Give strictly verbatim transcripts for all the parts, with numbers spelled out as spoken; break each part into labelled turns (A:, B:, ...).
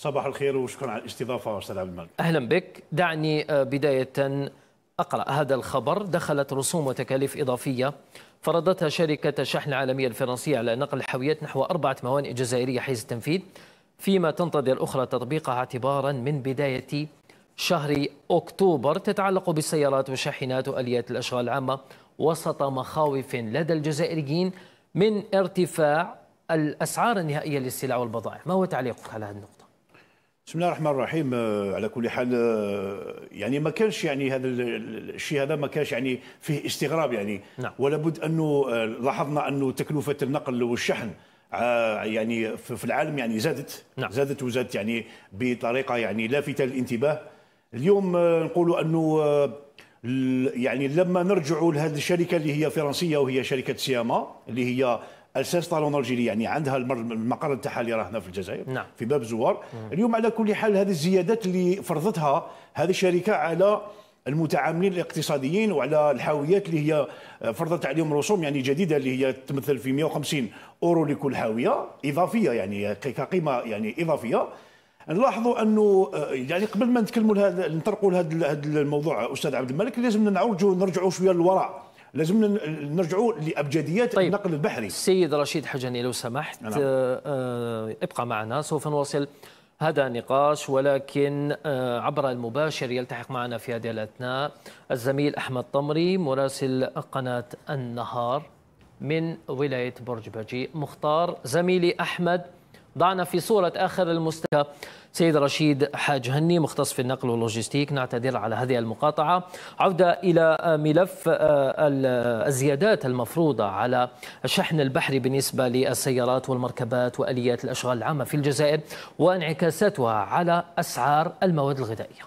A: صباح الخير وشكرا على الاستضافة أستاذ عبد الملك.
B: أهلا بك. دعني بداية أقرأ هذا الخبر. دخلت رسوم وتكاليف إضافية فرضتها شركة الشحن العالمية الفرنسية على نقل الحاويات نحو أربعة موانئ جزائرية حيز التنفيذ، فيما تنتظر الأخرى تطبيقها اعتبارا من بداية شهر أكتوبر، تتعلق بالسيارات والشاحنات وآليات الأشغال العامة، وسط مخاوف لدى الجزائريين من ارتفاع الأسعار النهائية للسلع والبضائع. ما هو تعليقك على هذه النقطة؟
A: بسم الله الرحمن الرحيم. على كل حال يعني ما كانش يعني هذا الشيء هذا ما كانش يعني فيه استغراب يعني
B: نعم.
A: ولا بد انه لاحظنا انه تكلفة النقل والشحن يعني في العالم يعني زادت
B: نعم.
A: زادت وزادت يعني بطريقة يعني لافتة للانتباه. اليوم نقولوا انه يعني لما نرجعوا لهذه الشركة اللي هي فرنسية وهي شركة سياما اللي هي الساس طالون الجيري، يعني عندها المقر تاعها اللي راه هنا في الجزائر
B: نعم.
A: في باب زوار. مم. اليوم على كل حال هذه الزيادات اللي فرضتها هذه الشركه على المتعاملين الاقتصاديين وعلى الحاويات اللي هي فرضت عليهم رسوم يعني جديده اللي هي تمثل في مئة وخمسين اورو لكل حاويه اضافيه، يعني كقيمه يعني اضافيه. نلاحظوا انه يعني قبل ما نتكلموا هذا نطرقوا لهذا الموضوع استاذ عبد الملك لازم نرجعوا نرجعوا شويه للوراء، لازم نرجعوا لابجديات
B: طيب.
A: النقل البحري.
B: السيد رشيد حجاني لو سمحت. نعم. آه ابقى معنا، سوف نواصل هذا النقاش، ولكن آه عبر المباشر يلتحق معنا في هذه الاثناء الزميل احمد طمري مراسل قناه النهار من ولايه برج باجي. مختار زميلي احمد، ضعنا في صوره اخر المستوى. سيد رشيد حاج هني مختص في النقل واللوجستيك، نعتذر على هذه المقاطعة. عودة إلى ملف الزيادات المفروضة على الشحن البحري بالنسبة للسيارات والمركبات وآليات الأشغال العامة في الجزائر وانعكاساتها على أسعار المواد الغذائية.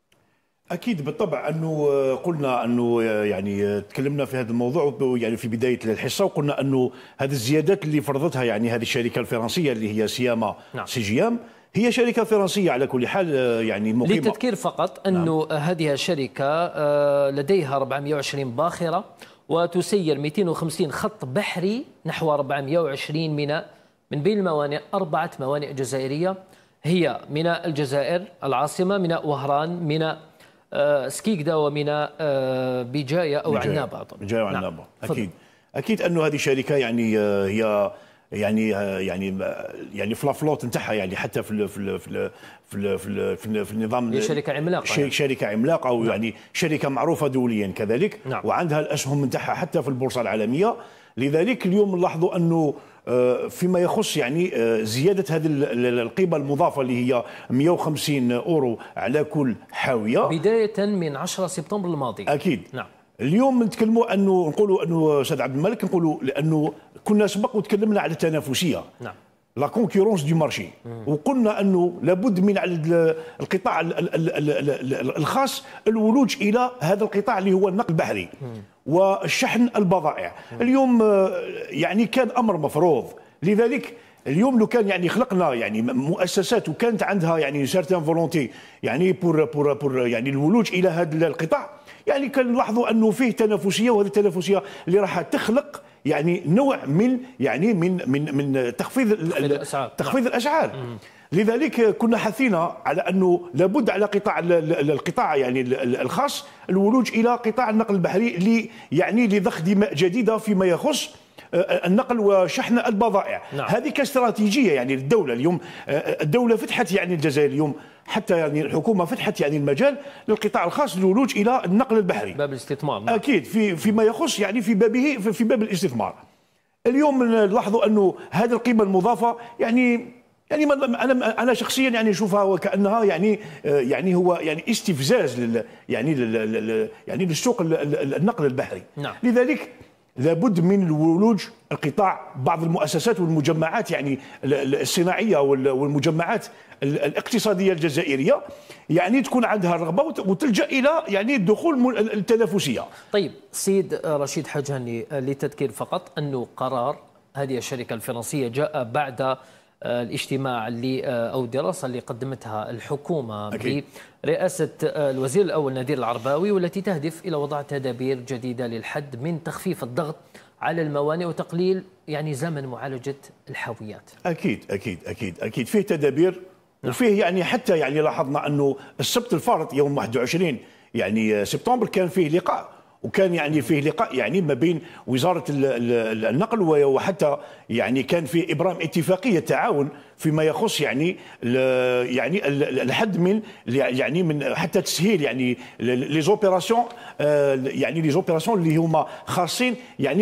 A: اكيد بالطبع انه قلنا انه يعني تكلمنا في هذا الموضوع يعني في بدايه الحصه، وقلنا انه هذه الزيادات اللي فرضتها يعني هذه الشركه الفرنسيه اللي هي سياما
B: نعم.
A: سيجيام، هي شركه فرنسيه على كل حال يعني مقيمه.
B: للتذكير فقط انه نعم. هذه الشركه لديها أربعمئة وعشرين باخره وتسير مئتين وخمسين خط بحري نحو أربعمئة وعشرين ميناء، من بين الموانئ أربعة موانئ جزائرية هي ميناء الجزائر العاصمه، ميناء وهران، ميناء سكيكدا، وميناء بجايه او عنابه.
A: بجايه وعنابه. نعم. اكيد اكيد انه هذه الشركه يعني هي يعني يعني يعني في الفلوت نتاعها يعني حتى في في في في في, في, في النظام
B: هي شركه عملاقه يعني.
A: شركه عملاقه ويعني شركه معروفه دوليا كذلك.
B: نعم.
A: وعندها الاسهم نتاعها حتى في البورصه العالميه. لذلك اليوم نلاحظوا انه فيما يخص يعني زياده هذه القيمه المضافه اللي هي مئة وخمسين اورو على كل حاويه
B: بدايه من عشرة سبتمبر الماضي.
A: اكيد.
B: نعم.
A: اليوم نتكلموا انه نقولوا انه استاذ عبد الملك نقولوا لانه كنا سبق وتكلمنا على التنافسيه.
B: نعم.
A: لا كونكورونس دو مارشي، وقلنا انه لابد من على القطاع الخاص الولوج الى هذا القطاع اللي هو النقل البحري والشحن البضائع. اليوم يعني كان امر مفروض، لذلك اليوم لو كان يعني خلقنا يعني مؤسسات وكانت عندها يعني سيرتان فولونتي يعني بور بور بور يعني الولوج الى هذا القطاع، يعني كنلاحظوا انه فيه تنافسيه، وهذه التنافسيه اللي راح تخلق يعني نوع من يعني من من من تخفيض
B: الاسعار.
A: تخفيض الاسعار. لذلك كنا حثينا على انه لابد على قطاع القطاع يعني الخاص الولوج الى قطاع النقل البحري اللي يعني لضخ دماء جديده فيما يخص النقل وشحن البضائع.
B: نعم.
A: هذه كاستراتيجيه يعني للدوله. اليوم الدوله فتحت يعني الجزائر اليوم حتى يعني الحكومه فتحت يعني المجال للقطاع الخاص للولوج الى النقل البحري،
B: باب الاستثمار. نعم.
A: اكيد في فيما يخص يعني في بابه في باب الاستثمار. اليوم نلاحظوا انه هذه القيمه المضافه يعني يعني انا انا شخصيا يعني اشوفها وكانها يعني يعني هو يعني استفزاز لل يعني لل يعني للسوق النقل البحري.
B: نعم.
A: لذلك لابد من الولوج القطاع بعض المؤسسات والمجمعات يعني الصناعيه والمجمعات الاقتصاديه الجزائريه يعني تكون عندها الرغبه وتلجا الى يعني الدخول التنافسيه.
B: طيب سيد رشيد حجاني، للتذكير فقط انه قرار هذه الشركه الفرنسيه جاء بعد الاجتماع اللي او الدراسه اللي قدمتها الحكومه
A: أكيد.
B: برئاسه الوزير الاول نادر العرباوي، والتي تهدف الى وضع تدابير جديده للحد من تخفيف الضغط على الموانئ وتقليل يعني زمن معالجه الحاويات.
A: اكيد اكيد اكيد اكيد فيه تدابير نعم. وفيه يعني حتى يعني لاحظنا انه السبت الفارط يوم واحد وعشرين يعني سبتمبر كان فيه لقاء، وكان يعني فيه لقاء يعني ما بين وزاره النقل وحتى يعني كان فيه ابرام اتفاقيه تعاون فيما يخص يعني يعني الحد من يعني من حتى تسهيل يعني لي زوبيراسيون يعني لي زوبيراسيون اللي هما خاصين يعني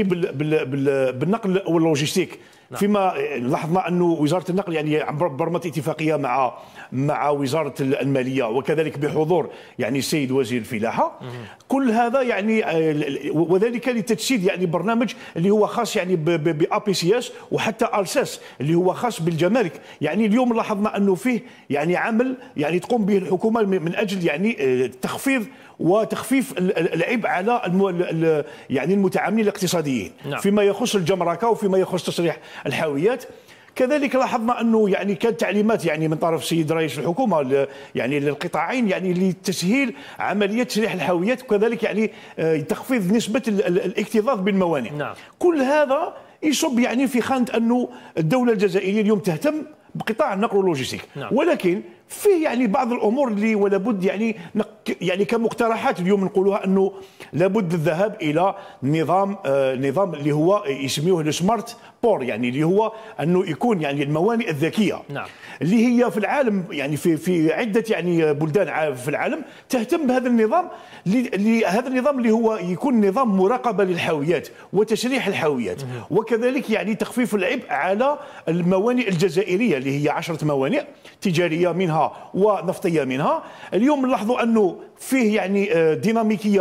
A: بالنقل واللوجيستيك. نعم. فيما لاحظنا انه وزاره النقل يعني برمت اتفاقيه مع مع وزاره الماليه وكذلك بحضور يعني السيد وزير الفلاحه. مم. كل هذا يعني وذلك لتجسيد يعني برنامج اللي هو خاص يعني بأ بي سي اس وحتى ألساس اللي هو خاص بالجمارك. يعني اليوم لاحظنا انه فيه يعني عمل يعني تقوم به الحكومه من اجل يعني تخفيض وتخفيف العبء على المو... يعني المتعاملين الاقتصاديين. نعم. فيما يخص الجمركه وفيما يخص تصريح الحاويات. كذلك لاحظنا انه يعني كانت تعليمات يعني من طرف السيد رئيس الحكومه يعني للقطاعين يعني لتسهيل عمليه تسريح الحاويات وكذلك يعني تخفيض نسبه الاكتظاظ بالموانئ. نعم. كل هذا يصب يعني في خانه انه الدوله الجزائريه اليوم تهتم بقطاع النقل واللوجستيك. نعم. ولكن فيه يعني بعض الامور اللي ولا بد يعني يعني كمقترحات اليوم نقولوها انه لابد الذهاب الى نظام آه نظام اللي هو يسميوه السمارت بور، يعني اللي هو انه يكون يعني الموانئ الذكيه. نعم. اللي هي في العالم يعني في في عده يعني بلدان في العالم تهتم بهذا النظام، هذا النظام اللي هو يكون نظام مراقبه للحاويات وتشريح الحاويات وكذلك يعني تخفيف العبء على الموانئ الجزائريه اللي هي عشرة موانئ تجاريه منها ونفطيه منها. اليوم نلاحظوا انه فيه يعني ديناميكيه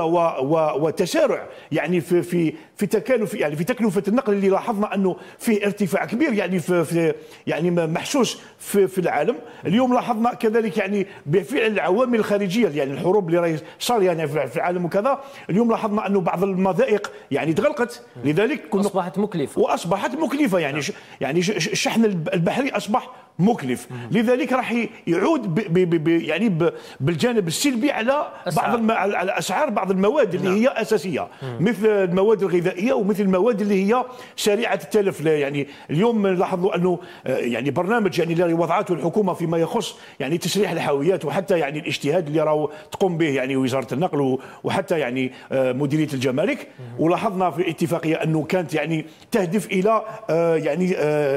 A: وتسارع يعني في في في تكالف يعني في تكلفه النقل اللي لاحظنا انه فيه ارتفاع كبير يعني في, في يعني محسوس في, في العالم. اليوم لاحظنا كذلك يعني بفعل العوامل الخارجيه يعني الحروب اللي راهي صار يعني في العالم وكذا. اليوم لاحظنا انه بعض المضائق يعني تغلقت، لذلك كنا
B: اصبحت مكلفه
A: واصبحت مكلفه يعني ش يعني الشحن البحري اصبح مكلف. لذلك راح يعود ب ب ب يعني ب بالجانب السلبي على أسعار. بعض الم... على اسعار بعض المواد اللي نعم. هي اساسيه مم. مثل المواد الغذائيه ومثل المواد اللي هي سريعه التلف. يعني اليوم لاحظوا انه يعني برنامج يعني اللي وضعته الحكومه فيما يخص يعني تسريح الحاويات وحتى يعني الاجتهاد اللي راهو تقوم به يعني وزاره النقل وحتى يعني مديريه الجمارك. مم. ولاحظنا في الاتفاقيه انه كانت يعني تهدف الى يعني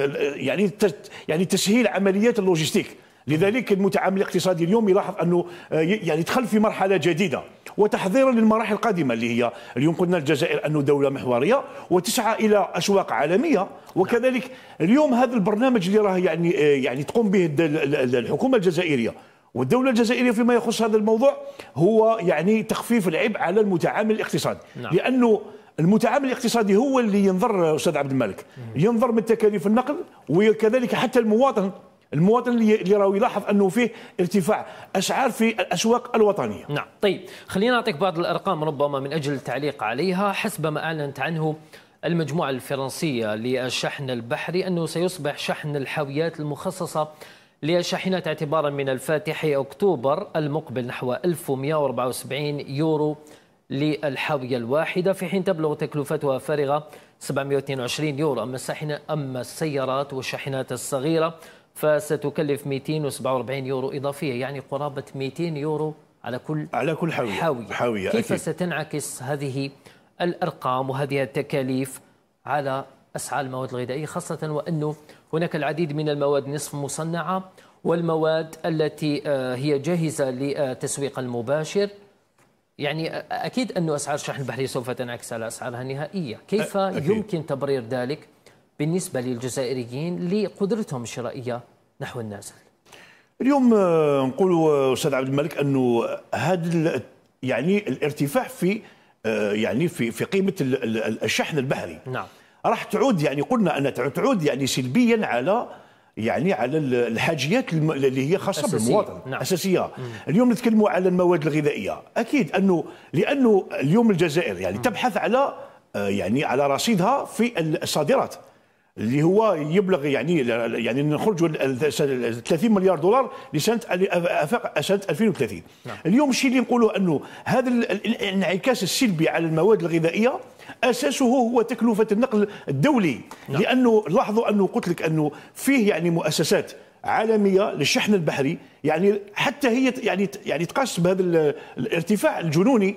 A: يعني يعني تسهيل عمليات اللوجستيك. لذلك المتعامل الاقتصادي اليوم يلاحظ انه يعني دخل في مرحله جديده وتحضيرا للمراحل القادمه اللي هي اليوم قلنا الجزائر انه دوله محوريه وتسعى الى اسواق عالميه. وكذلك اليوم هذا البرنامج اللي راه يعني يعني تقوم به الحكومه الجزائريه والدوله الجزائريه فيما يخص هذا الموضوع هو يعني تخفيف العبء على المتعامل الاقتصادي. نعم. لانه المتعامل الاقتصادي هو اللي ينظر استاذ عبد الملك، ينظر من تكاليف النقل وكذلك حتى المواطن المواطن اللي راهو يلاحظ انه فيه ارتفاع اسعار في الاسواق الوطنيه.
B: نعم. طيب خلينا نعطيك بعض الارقام ربما من اجل التعليق عليها. حسب ما اعلنت عنه المجموعه الفرنسيه للشحن البحري انه سيصبح شحن الحاويات المخصصه للشاحنات اعتبارا من الفاتح اكتوبر المقبل نحو ألف ومئة وأربعة وسبعين يورو للحاويه الواحده، في حين تبلغ تكلفتها فارغه سبعمئة واثنين وعشرين يورو. اما الشاحنه اما السيارات والشاحنات الصغيره فستكلف مئتين وسبعة وأربعين يورو إضافية، يعني قرابة مئتين يورو على كل
A: على كل حاوية,
B: حاوية.
A: حاوية.
B: كيف
A: أكيد.
B: ستنعكس هذه الأرقام وهذه التكاليف على أسعار المواد الغذائية، خاصة وأنه هناك العديد من المواد نصف مصنعة والمواد التي هي جاهزة للتسويق المباشر؟ يعني أكيد أن أسعار الشحن البحري سوف تنعكس على أسعارها النهائية. كيف أكيد. يمكن تبرير ذلك بالنسبة للجزائريين لقدرتهم الشرائية نحو النازل؟
A: اليوم نقول أستاذ عبد الملك أنه هذا يعني الارتفاع في يعني في في قيمة الشحن البحري
B: نعم
A: راح تعود يعني قلنا أنها تعود يعني سلبيا على يعني على الحاجيات اللي هي خاصه أساسية. بالمواطن نعم. اساسيه. مم. اليوم نتكلموا على المواد الغذائيه، اكيد انه لانه اليوم الجزائر يعني مم. تبحث على يعني على رصيدها في الصادرات اللي هو يبلغ يعني يعني نخرجوا ثلاثين مليار دولار لسنه سنه ألفين وثلاثين. نعم. اليوم الشيء اللي نقوله انه هذا الانعكاس السلبي على المواد الغذائيه اساسه هو تكلفه النقل الدولي. نعم. لانه لاحظوا انه قلت لك انه فيه يعني مؤسسات عالميه للشحن البحري، يعني حتى هي يعني يعني تقاس بهذا الارتفاع الجنوني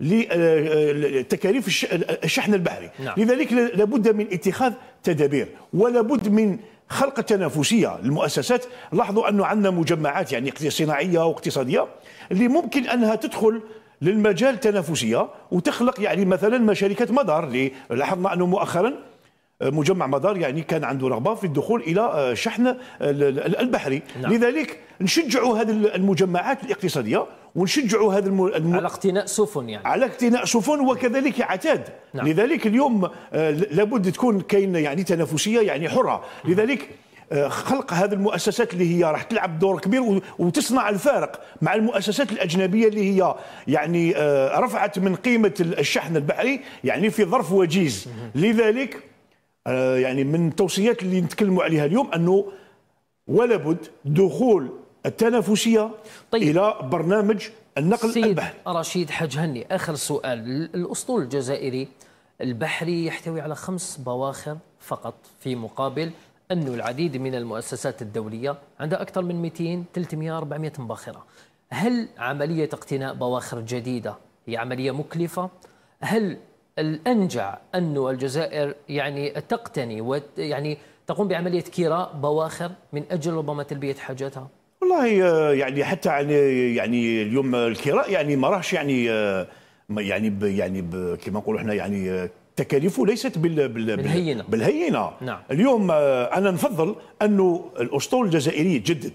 A: لتكاليف الشحن البحري.
B: نعم.
A: لذلك لابد من اتخاذ تدابير، ولابد من خلق تنافسيه للمؤسسات. لاحظوا انه عندنا مجمعات يعني صناعيه واقتصاديه اللي ممكن انها تدخل للمجال تنافسيه وتخلق يعني مثلا شركه مدار، اللي لاحظنا انه مؤخرا مجمع مدار يعني كان عنده رغبه في الدخول الى الشحن البحري. نعم. لذلك نشجعوا هذه المجمعات الاقتصاديه ونشجعوا هذا الم... الم...
B: على اقتناء سفن، يعني
A: على اقتناء سفن وكذلك عتاد. نعم. لذلك اليوم لابد تكون كاين يعني تنافسيه يعني حره. لذلك خلق هذه المؤسسات اللي هي راح تلعب دور كبير وتصنع الفارق مع المؤسسات الاجنبيه اللي هي يعني رفعت من قيمه الشحن البحري يعني في ظرف وجيز. لذلك يعني من التوصيات اللي نتكلموا عليها اليوم انه ولا بد دخول التنافسيه طيب. الى برنامج النقل
B: سيد
A: البحري.
B: رشيد حاج هني، اخر سؤال. الاسطول الجزائري البحري يحتوي على خمس بواخر فقط، في مقابل انه العديد من المؤسسات الدوليه عندها اكثر من مئتين ثلاثمئة أربعمئة مباخره. هل عمليه اقتناء بواخر جديده هي عمليه مكلفه؟ هل الأنجع أن الجزائر يعني تقتني ويعني تقوم بعملية كراء بواخر من أجل ربما تلبية حاجاتها؟
A: والله يعني حتى يعني يعني اليوم الكراء يعني ما راهش يعني يعني ب يعني كما نقولوا احنا يعني تكاليفه ليست بال بال
B: بالهينة
A: بالهينة.
B: نعم.
A: اليوم أنا نفضل أنه الأسطول الجزائري يتجدد،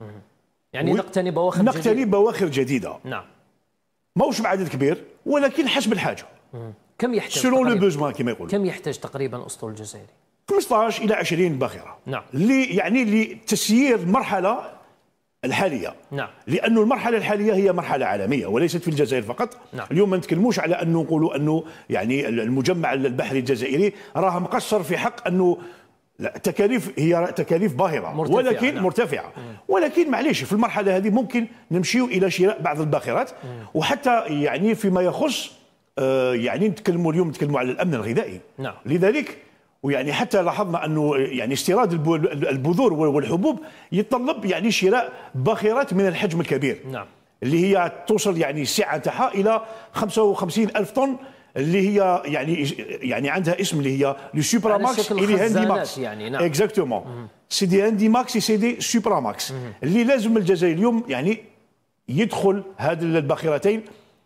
B: يعني نقتني بواخر
A: نقتني
B: جديدة.
A: بواخر جديدة.
B: نعم.
A: ماهوش بعدد كبير ولكن حسب الحاجة.
B: كم يحتاج
A: سلون لو بوزوان كما يقول.
B: كم يحتاج تقريبا الأسطول الجزائري؟
A: خمسطاش إلى عشرين باخرة.
B: نعم.
A: اللي يعني لتسيير المرحلة الحالية.
B: نعم.
A: لأن المرحلة الحالية هي مرحلة عالمية وليست في الجزائر فقط.
B: نعم.
A: اليوم ما نتكلموش على أنه نقولوا أنه يعني المجمع البحري الجزائري راه مقصر في حق أنه تكاليف هي تكاليف باهظة مرتفعة ولكن نعم. مرتفعة. مم. ولكن معليش في المرحلة هذه ممكن نمشيو إلى شراء بعض الباخرات. مم. وحتى يعني فيما يخص آه يعني نتكلموا اليوم نتكلموا على الأمن الغذائي.
B: نعم.
A: لذلك ويعني حتى لاحظنا انه يعني استيراد البذور والحبوب يتطلب يعني شراء باخرات من الحجم الكبير.
B: نعم. اللي
A: هي توصل يعني السعه تاعها الى خمسة وخمسين ألف طن، اللي هي يعني يعني عندها اسم اللي هي لو سوبرا ماكس اللي هاندي ماكس
B: يعني. نعم.
A: اكزاكتومون سي دي هاندي ماكس سي دي سوبرا ماكس اللي لازم الجزائر اليوم يعني يدخل هذه الباخرتين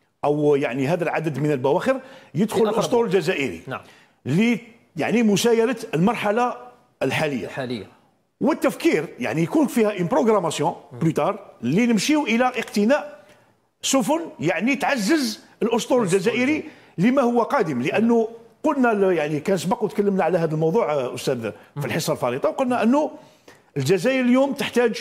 A: او يعني هذا العدد من البواخر يدخل الاسطول الجزائري.
B: نعم.
A: اللي يعني مسايرة المرحلة الحالية
B: الحالية
A: والتفكير يعني يكون فيها ان بروغراماسيون بلوتار اللي نمشيو إلى اقتناء سفن يعني تعزز الأسطول الجزائري لما هو قادم. لأنه قلنا يعني كان سبق وتكلمنا على هذا الموضوع أستاذ في الحصة الفارطة، وقلنا أنه الجزائر اليوم تحتاج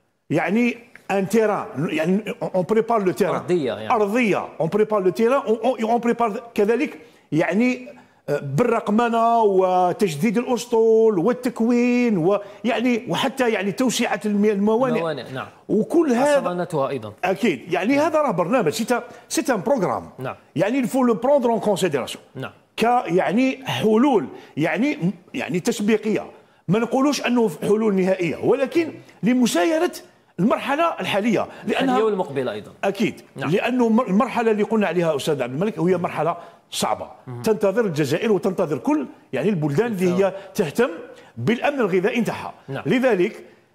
A: يعني ان تيران يعني اون بريبار لو تيران
B: أرضية يعني.
A: أرضية اون بريبار لو تيران اون بريبار كذلك يعني بالرقمنه وتجديد الاسطول والتكوين ويعني وحتى يعني توسعه الموانئ.
B: الموانئ نعم.
A: وكل هذا
B: صيانتها ايضا
A: اكيد يعني نعم. هذا راه برنامج سيتا سيتا ان بروغرام.
B: نعم.
A: يعني الفو لو بروندر اون كونسيديراسيون.
B: نعم.
A: ك يعني حلول يعني يعني تسبيقيه، ما نقولوش انه حلول نهائيه ولكن لمسايره المرحله الحاليه
B: لانها الحاليه والمقبله ايضا
A: اكيد. نعم. لانه المرحله اللي قلنا عليها استاذ عبد الملك هي مرحله صعبه مم. تنتظر الجزائر وتنتظر كل يعني البلدان اللي هي تهتم بالامن الغذائي نتاعها.
B: نعم.
A: لذلك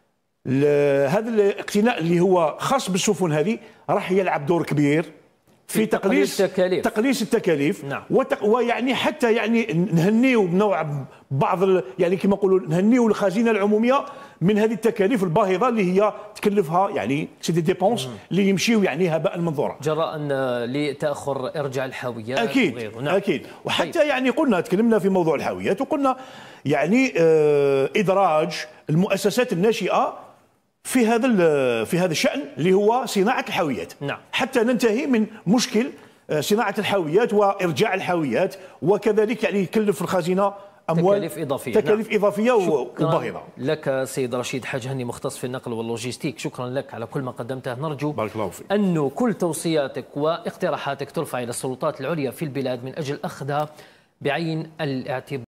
A: هذا الاقتناء اللي هو خاص بالسفن هذه راح يلعب دور كبير في تقليص
B: التكاليف.
A: تقليص التكاليف.
B: نعم.
A: وتق... ويعني حتى يعني نهنيو بنوع بعض ال... يعني كما نقولوا نهنيو الخزينه العموميه من هذه التكاليف الباهظه اللي هي تكلفها يعني سي دي ديبونس اللي يمشيو يعني هباء منظورا
B: جراء لتاخر ارجاع الحاويات
A: اكيد
B: وغيره. نعم.
A: اكيد. وحتى طيب. يعني قلنا تكلمنا في موضوع الحاويات وقلنا يعني آه ادراج المؤسسات الناشئه في هذا في هذا الشأن اللي هو صناعة الحاويات.
B: نعم.
A: حتى ننتهي من مشكل صناعة الحاويات وإرجاع الحاويات وكذلك يعني يكلف الخزينة أموال
B: تكاليف إضافية.
A: تكاليف
B: نعم.
A: إضافية وباهظة.
B: لك سيد رشيد حاج هني مختص في النقل واللوجستيك، شكرا لك على كل ما قدمته. نرجو
A: بارك الله فيك
B: أنه كل توصياتك واقتراحاتك ترفع إلى السلطات العليا في البلاد من أجل أخذها بعين الاعتبار.